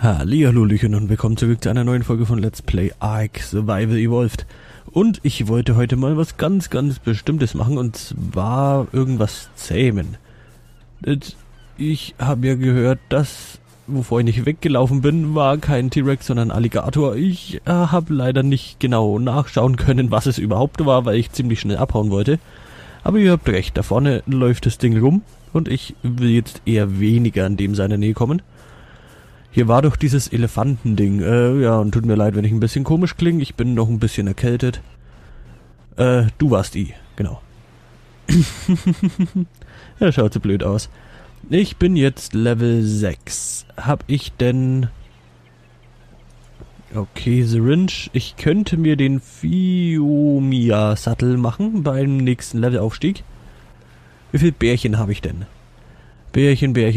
Hallihallöchen und willkommen zurück zu einer neuen Folge von Let's Play Ark Survival Evolved. Und ich wollte heute mal was ganz Bestimmtes machen, und zwar irgendwas zähmen. Ich habe ja gehört, dass, wovor ich nicht weggelaufen bin, war kein T-Rex, sondern ein Alligator. Ich habe leider nicht genau nachschauen können, was es überhaupt war, weil ich ziemlich schnell abhauen wollte. Aber ihr habt recht, da vorne läuft das Ding rum und ich will jetzt eher weniger in dem seiner Nähe kommen. Hier war doch dieses Elefantending. Ja, und tut mir leid, wenn ich ein bisschen komisch klinge. Ich bin noch ein bisschen erkältet. Du warst I, genau. Ja, schaut so blöd aus. Ich bin jetzt Level 6. Hab ich denn... Okay, Syringe. Ich könnte mir den Phiomia-Sattel machen beim nächsten Levelaufstieg. Wie viel Bärchen habe ich denn? Bärchen. Ja,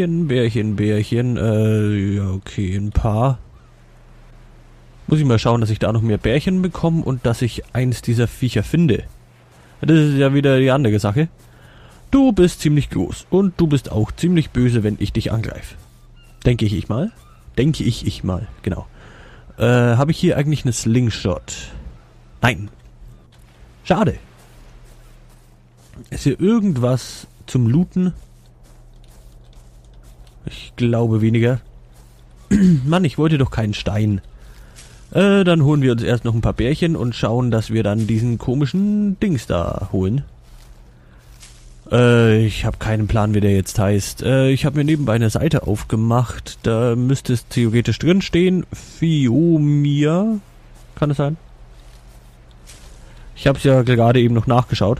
okay, ein paar. Muss ich mal schauen, dass ich da noch mehr Bärchen bekomme und dass ich eins dieser Viecher finde. Das ist ja wieder die andere Sache. Du bist ziemlich groß und du bist auch ziemlich böse, wenn ich dich angreife. Denke ich mal, genau. Habe ich hier eigentlich eine Slingshot? Nein. Schade. Ist hier irgendwas zum Looten? Ich glaube weniger. Mann, ich wollte doch keinen Stein. Dann holen wir uns erst noch ein paar Bärchen und schauen, dass wir dann diesen komischen Dings da holen. Ich habe keinen Plan, wie der jetzt heißt. Ich habe mir nebenbei eine Seite aufgemacht. Da müsste es theoretisch drin stehen. Phiomia. Kann es sein? Ich habe es ja gerade eben noch nachgeschaut.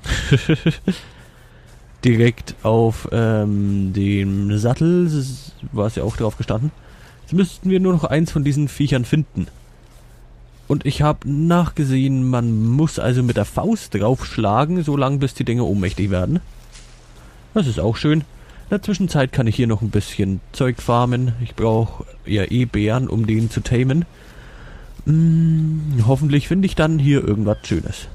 Direkt auf dem Sattel war es ja auch drauf gestanden. Jetzt müssten wir nur noch eins von diesen Viechern finden. Und ich habe nachgesehen, man muss also mit der Faust draufschlagen, solange bis die Dinge ohnmächtig werden. Das ist auch schön. In der Zwischenzeit kann ich hier noch ein bisschen Zeug farmen. Ich brauche ja Bären, um den zu tamen. Hoffentlich finde ich dann hier irgendwas Schönes.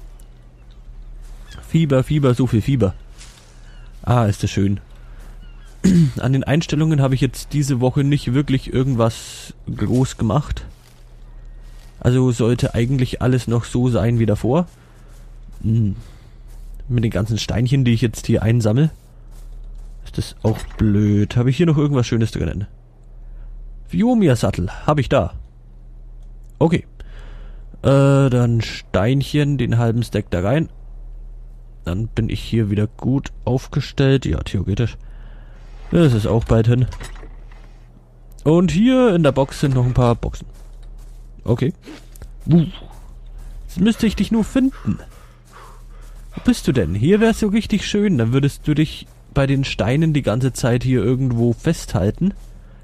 Fieber, so viel Fieber. Ah, ist das schön. An den Einstellungen habe ich jetzt diese Woche nicht wirklich irgendwas groß gemacht. Also sollte eigentlich alles noch so sein wie davor. Mit den ganzen Steinchen, die ich jetzt hier einsammle. Ist das auch blöd. Habe ich hier noch irgendwas Schönes drinnen? Phiomia-Sattel. Habe ich da. Okay. Dann Steinchen, den halben Stack da rein. Dann bin ich hier wieder gut aufgestellt. Ja, theoretisch. Das ist auch bald hin. Und hier in der Box sind noch ein paar Boxen. Okay. Jetzt müsste ich dich nur finden. Wo bist du denn? Hier wär's so richtig schön. Dann würdest du dich bei den Steinen die ganze Zeit hier irgendwo festhalten.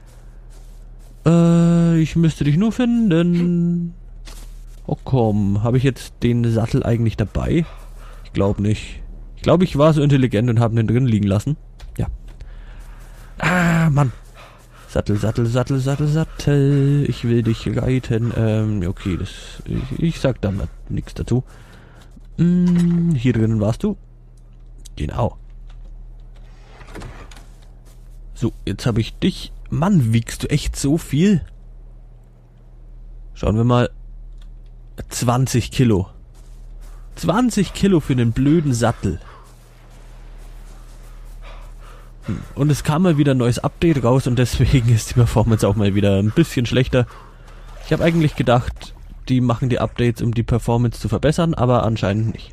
Ich müsste dich nur finden. Oh komm, habe ich jetzt den Sattel eigentlich dabei? Ich glaube nicht. Ich glaube, ich war so intelligent und habe den drin liegen lassen. Ja. Ah, Mann. Sattel. Ich will dich reiten. Okay, ich sag da mal nichts dazu. Hier drinnen warst du. Genau. So, jetzt habe ich dich. Mann, wiegst du echt so viel? Schauen wir mal. 20 Kilo. 20 Kilo für einen blöden Sattel. Und es kam mal wieder ein neues Update raus und deswegen ist die Performance auch mal wieder ein bisschen schlechter. Ich habe eigentlich gedacht, die machen die Updates, um die Performance zu verbessern, aber anscheinend nicht.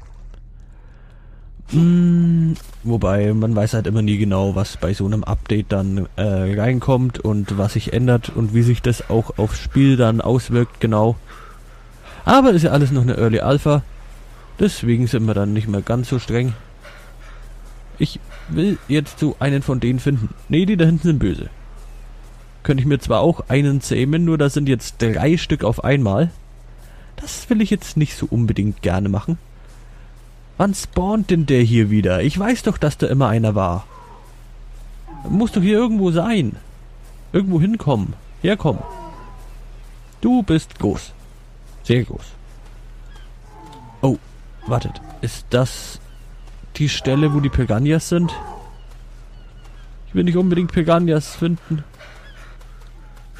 Wobei, man weiß halt immer nie genau, was bei so einem Update dann reinkommt und was sich ändert und wie sich das auch aufs Spiel dann auswirkt, genau. Aber ist ja alles noch eine Early Alpha. Deswegen sind wir dann nicht mehr ganz so streng. Ich will jetzt so einen von denen finden. Ne, die da hinten sind böse. Könnte ich mir zwar auch einen zähmen, nur da sind jetzt 3 Stück auf einmal. Das will ich jetzt nicht so unbedingt gerne machen. Wann spawnt denn der hier wieder? Ich weiß doch, dass da immer einer war. Muss doch hier irgendwo sein. Irgendwo hinkommen. Herkommen. Du bist groß. Sehr groß. Oh, wartet. Ist das die Stelle, wo die Piranhas sind? Ich will nicht unbedingt Piranhas finden.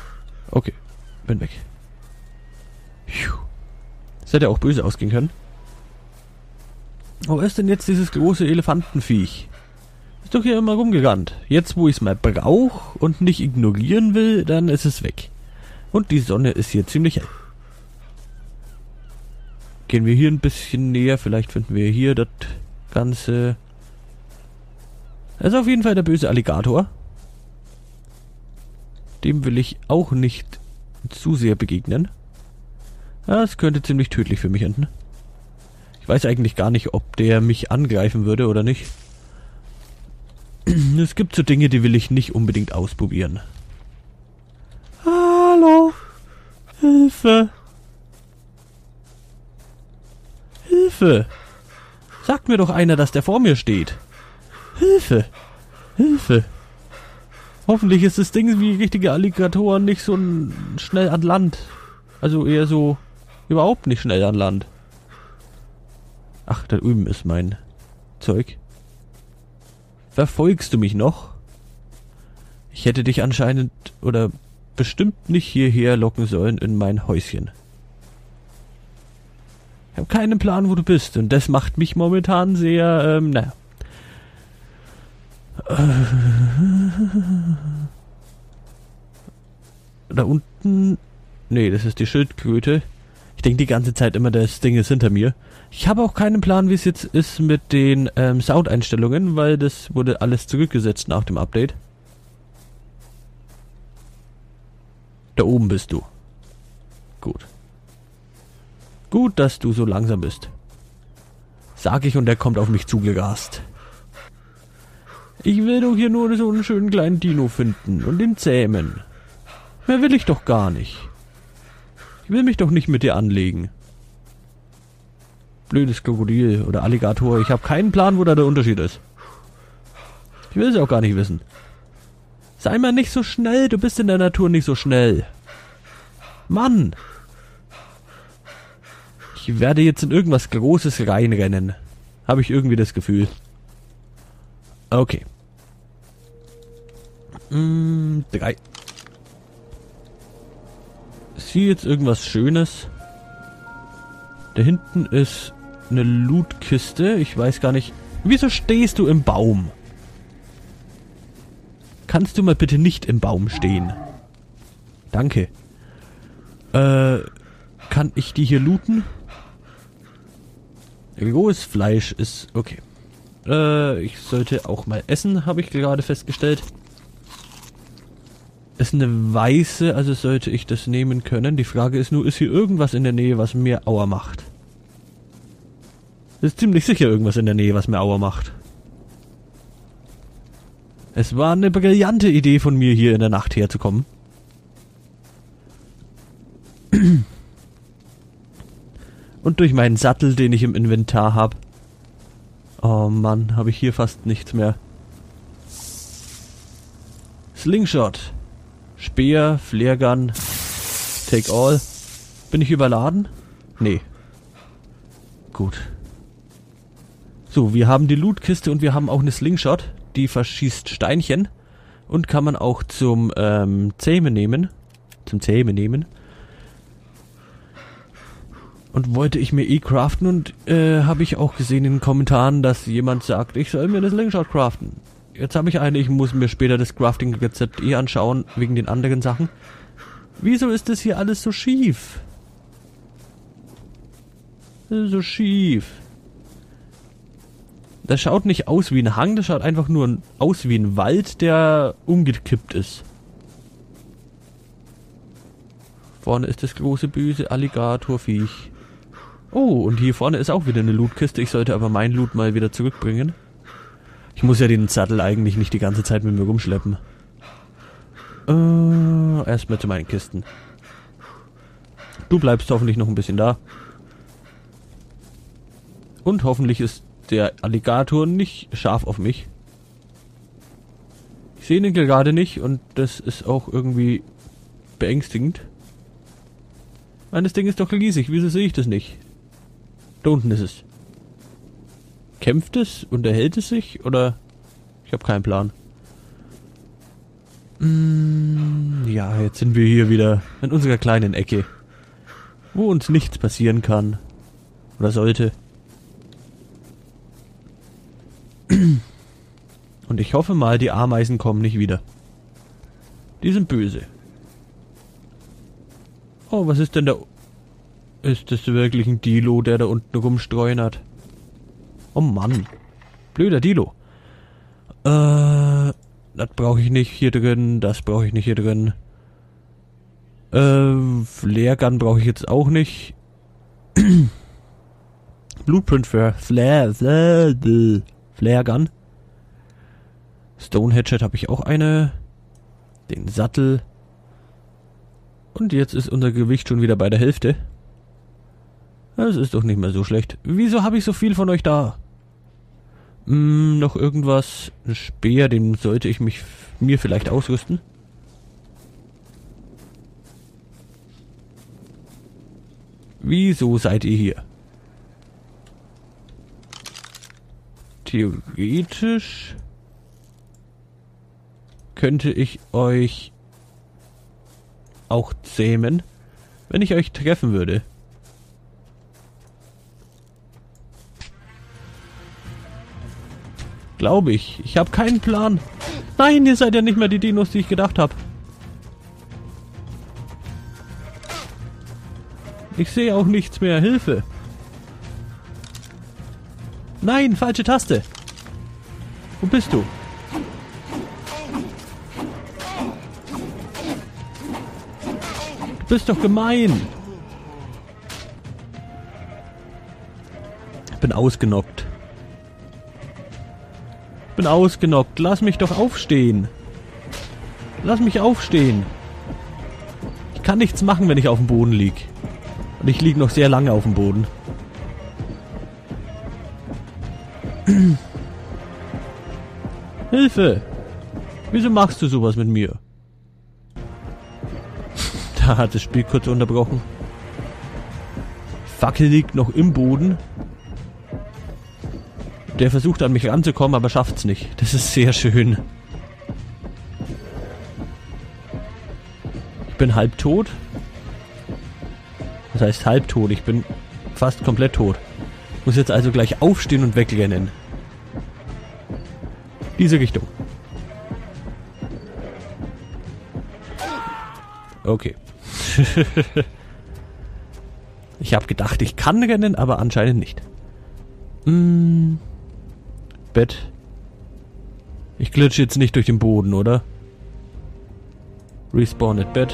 Okay, bin weg. Das hätte auch böse ausgehen können. Wo ist denn jetzt dieses große Elefantenviech? Ist doch hier immer rumgerannt. Jetzt, wo ich es mal brauche und nicht ignorieren will, dann ist es weg. Und die Sonne ist hier ziemlich hell. Gehen wir hier ein bisschen näher. Vielleicht finden wir hier das Ganze. Das ist auf jeden Fall der böse Alligator. Dem will ich auch nicht zu sehr begegnen. Das könnte ziemlich tödlich für mich enden. Ich weiß eigentlich gar nicht, ob der mich angreifen würde oder nicht. Es gibt so Dinge, die will ich nicht unbedingt ausprobieren. Hallo? Hilfe! Hilfe! Sagt mir doch einer, dass der vor mir steht. Hilfe! Hilfe! Hoffentlich ist das Ding wie richtige Alligatoren nicht so schnell an Land. Also eher so überhaupt nicht schnell an Land. Ach, da drüben ist mein Zeug. Verfolgst du mich noch? Ich hätte dich anscheinend oder bestimmt nicht hierher locken sollen in mein Häuschen. Ich habe keinen Plan, wo du bist und das macht mich momentan sehr, naja. Da unten... Nee, das ist die Schildkröte. Ich denke die ganze Zeit immer, das Ding ist hinter mir. Ich habe auch keinen Plan, wie es jetzt ist mit den Soundeinstellungen, weil das wurde alles zurückgesetzt nach dem Update. Da oben bist du. Gut. Gut, dass du so langsam bist. Sag ich und er kommt auf mich zugerast. Ich will doch hier nur so einen schönen kleinen Dino finden und den zähmen. Mehr will ich doch gar nicht. Ich will mich doch nicht mit dir anlegen. Blödes Krokodil oder Alligator. Ich habe keinen Plan, wo da der Unterschied ist. Ich will es auch gar nicht wissen. Sei mal nicht so schnell. Du bist in der Natur nicht so schnell. Mann. Ich werde jetzt in irgendwas Großes reinrennen. Habe ich irgendwie das Gefühl. Okay. 3. Ist hier jetzt irgendwas Schönes? Da hinten ist eine Lootkiste. Ich weiß gar nicht. Wieso stehst du im Baum? Kannst du mal bitte nicht im Baum stehen? Danke. Kann ich die hier looten? Rohes Fleisch ist okay. Ich sollte auch mal essen, habe ich gerade festgestellt. Ist eine weiße, also sollte ich das nehmen können. Die Frage ist nur, ist hier irgendwas in der Nähe, was mir Aua macht? Es ist ziemlich sicher irgendwas in der Nähe, was mir Aua macht. Es war eine brillante Idee von mir, hier in der Nacht herzukommen. Und durch meinen Sattel, den ich im Inventar habe. Oh Mann, habe ich hier fast nichts mehr. Slingshot. Speer, Flaregun, Take All. Bin ich überladen? Nee. Gut. So, wir haben die Lootkiste und wir haben auch eine Slingshot. Die verschießt Steinchen. Und kann man auch zum Zähmen nehmen. Zum Zähmen nehmen. Und wollte ich mir craften und habe ich auch gesehen in den Kommentaren, dass jemand sagt, ich soll mir eine Slingshot craften. Jetzt habe ich eine, ich muss mir später das Crafting-Rezept anschauen, wegen den anderen Sachen. Wieso ist das hier alles so schief? So schief. Das schaut nicht aus wie ein Hang, das schaut einfach nur aus wie ein Wald, der umgekippt ist. Vorne ist das große böse Alligatorviech. Oh, und hier vorne ist auch wieder eine Lootkiste. Ich sollte aber mein Loot mal wieder zurückbringen. Ich muss ja den Sattel eigentlich nicht die ganze Zeit mit mir rumschleppen. Erstmal zu meinen Kisten. Du bleibst hoffentlich noch ein bisschen da. Und hoffentlich ist der Alligator nicht scharf auf mich. Ich sehe ihn gerade nicht und das ist auch irgendwie beängstigend. Mein, das Ding ist doch riesig, wieso sehe ich das nicht? Da unten ist es. Kämpft es? Unterhält es sich? Oder? Ich habe keinen Plan. Ja, jetzt sind wir hier wieder in unserer kleinen Ecke, wo uns nichts passieren kann. Oder sollte. Und ich hoffe mal, die Ameisen kommen nicht wieder. Die sind böse. Oh, was ist denn da? Ist das wirklich ein Dilo, der da unten rumstreunert? Oh Mann. Blöder Dilo. Das brauche ich nicht hier drin. Das brauche ich nicht hier drin. Flaregun brauche ich jetzt auch nicht. Blueprint für Flaregun. Stone Hatchet habe ich auch eine. Den Sattel. Und jetzt ist unser Gewicht schon wieder bei der Hälfte. Das ist doch nicht mehr so schlecht. Wieso habe ich so viel von euch da? Noch irgendwas? Ein Speer, den sollte ich mir vielleicht ausrüsten. Wieso seid ihr hier? Theoretisch könnte ich euch auch zähmen, wenn ich euch treffen würde. Glaube ich. Ich habe keinen Plan. Nein, ihr seid ja nicht mehr die Dinos, die ich gedacht habe. Ich sehe auch nichts mehr. Hilfe. Nein, falsche Taste. Wo bist du? Du bist doch gemein. Ich bin ausgenockt. Lass mich doch aufstehen. Lass mich aufstehen. Ich kann nichts machen, wenn ich auf dem Boden lieg. Und ich liege noch sehr lange auf dem Boden. Hilfe! Wieso machst du sowas mit mir? Da hat das Spiel kurz unterbrochen. Die Fackel liegt noch im Boden. Der versucht an mich ranzukommen, aber schafft's nicht. Das ist sehr schön. Ich bin halb tot. Das heißt halb tot. Ich bin fast komplett tot. Muss jetzt also gleich aufstehen und wegrennen. Diese Richtung. Okay. Ich habe gedacht, ich kann rennen, aber anscheinend nicht. Bett. Ich glitsche jetzt nicht durch den Boden, oder? Respawned Bett.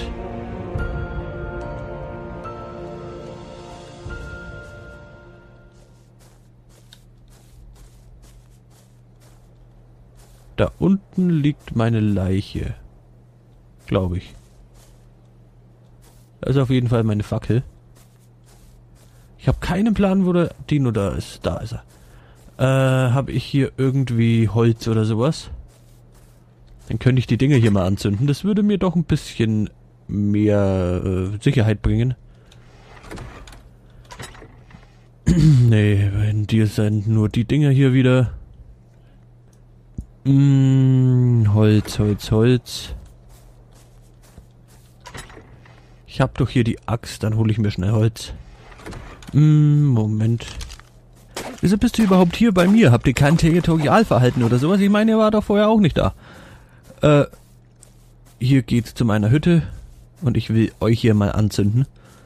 Da unten liegt meine Leiche. Glaube ich. Da ist auf jeden Fall meine Fackel. Ich habe keinen Plan, wo der Dino da ist. Da ist er. Habe ich hier irgendwie Holz oder sowas? Dann könnte ich die Dinge hier mal anzünden. Das würde mir doch ein bisschen mehr Sicherheit bringen. Nee, wenn die sind nur die Dinger hier wieder. Holz. Ich habe doch hier die Axt, dann hole ich mir schnell Holz. Moment. Wieso bist du überhaupt hier bei mir? Habt ihr kein Territorialverhalten oder sowas? Ich meine, ihr war doch vorher auch nicht da. Hier geht's zu meiner Hütte. Und ich will euch hier mal anzünden.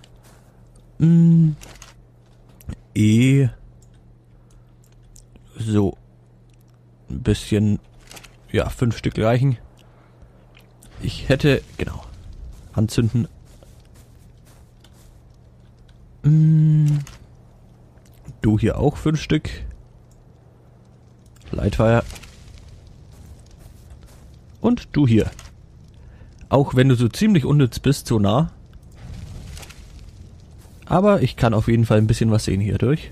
So. Ein bisschen. Ja, 5 Stück reichen. Ich hätte. Genau. Anzünden. Du hier auch 5 Stück. Lightfire. Und du hier. Auch wenn du so ziemlich unnütz bist, so nah. Aber ich kann auf jeden Fall ein bisschen was sehen hier durch.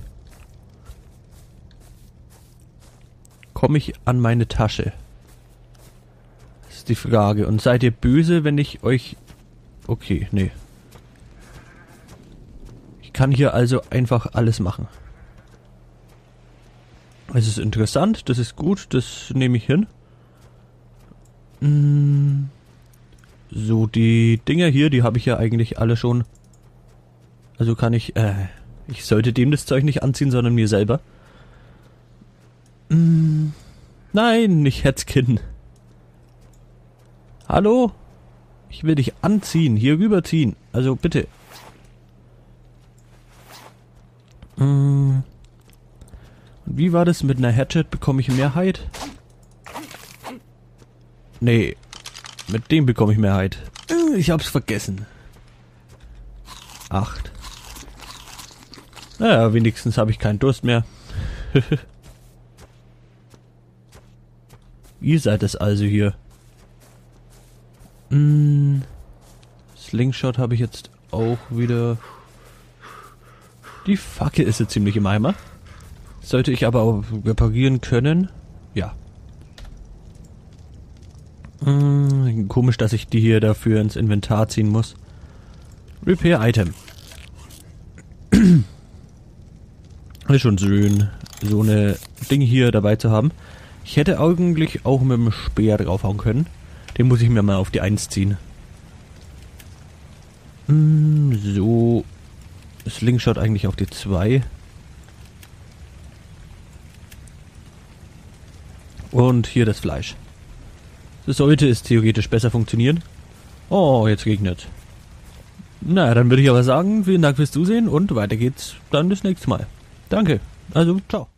Komme ich an meine Tasche? Das ist die Frage. Und seid ihr böse, wenn ich euch... Okay, nee. Ich kann hier also einfach alles machen. Es ist interessant, das ist gut, das nehme ich hin. So, die Dinger hier, die habe ich ja eigentlich alle schon. Also kann ich sollte dem das Zeug nicht anziehen, sondern mir selber. Nein, nicht Hetzkin. Hallo? Ich will dich anziehen, hier rüberziehen. Also bitte. Und wie war das mit einer Hatchet? Bekomme ich Mehrheit? Nee, mit dem bekomme ich Mehrheit. Ich hab's vergessen. 8. Naja, wenigstens habe ich keinen Durst mehr. Ihr seid es also hier. Slingshot habe ich jetzt auch wieder. Die Fackel ist jetzt ziemlich im Eimer. Sollte ich aber auch reparieren können. Ja. Komisch, dass ich die hier dafür ins Inventar ziehen muss. Repair Item. Ist schon schön, so eine Ding hier dabei zu haben. Ich hätte eigentlich auch mit dem Speer draufhauen können. Den muss ich mir mal auf die 1 ziehen. So. Slingshot eigentlich auf die 2. Und hier das Fleisch. Das sollte es theoretisch besser funktionieren. Oh, jetzt regnet. Na, dann würde ich aber sagen, vielen Dank fürs Zusehen und weiter geht's dann das nächste Mal. Danke. Also, ciao.